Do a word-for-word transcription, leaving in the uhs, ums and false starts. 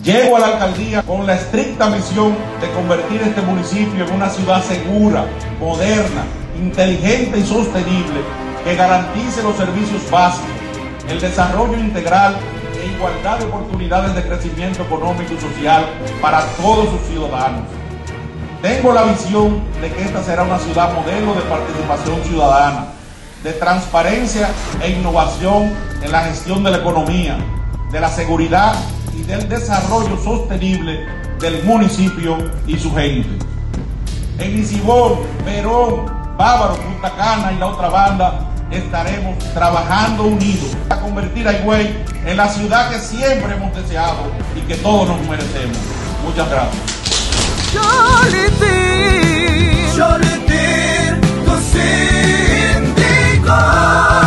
Llego a la alcaldía con la estricta misión de convertir este municipio en una ciudad segura, moderna, inteligente y sostenible, que garantice los servicios básicos, el desarrollo integral e igualdad de oportunidades de crecimiento económico y social para todos sus ciudadanos. Tengo la visión de que esta será una ciudad modelo de participación ciudadana, de transparencia e innovación en la gestión de la economía, de la seguridad y del desarrollo sostenible del municipio y su gente. En Isibón, Verón, Bávaro, Punta Cana y la otra banda estaremos trabajando unidos para convertir a Higüey en la ciudad que siempre hemos deseado y que todos nos merecemos. Muchas gracias. Jolitir, Jolitir, tu síndico.